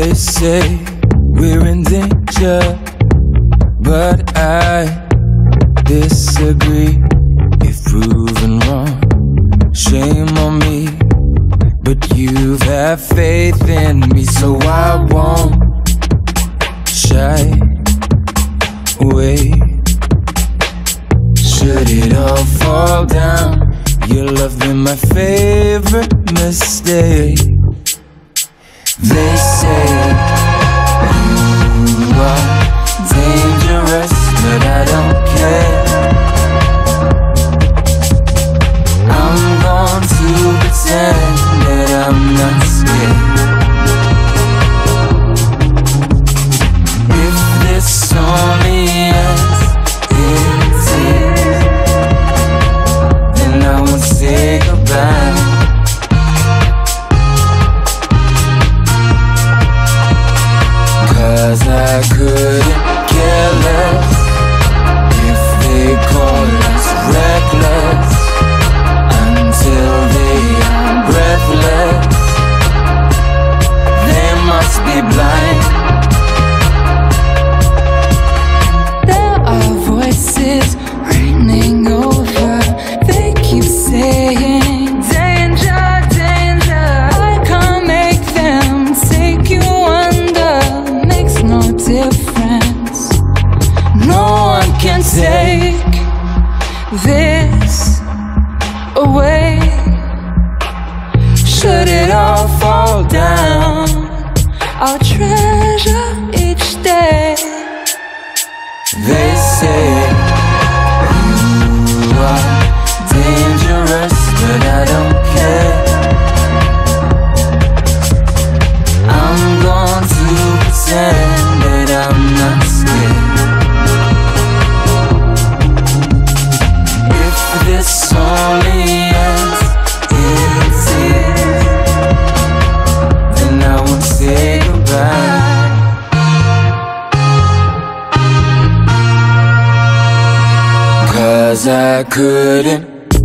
They say we're in danger, but I disagree. If proven wrong, shame on me, but you have faith in me, so I won't shy away. Should it all fall down, your love been my favorite mistake. They say you are dangerous, but I don't care. I'm going to pretend that I'm not scared. If this only ends in tears, then I won't say goodbye. Cause I couldn't care less if they call us reckless, until they are breathless. They must be blind. There are voices raining over. They keep saying danger, danger. I can't make them take you under. Makes no difference. No one can take this away. Should it all fall down, I'll treasure each day. They say you are dangerous, but I don't care. I'm going to pretend that I'm not scared. If this only ends in tears, then I won't say goodbye. Cause I couldn't.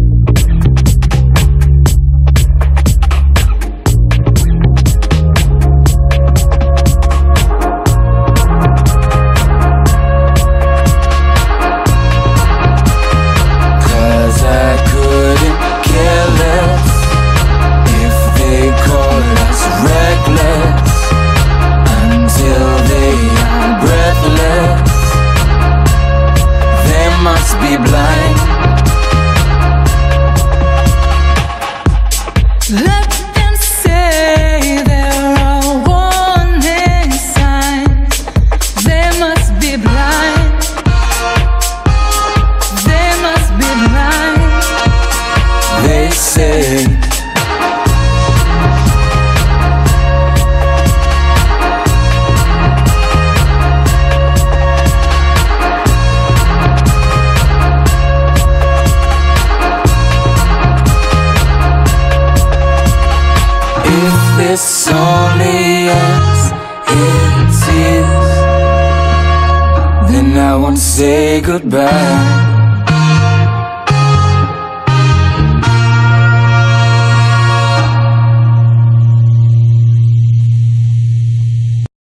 Cause I couldn't care less if they call us reckless, until they are breathless. They must be blind. Let them say there are warning signs. They must be blind. They must be blind. They say if this only ends in tears, then I won't say goodbye.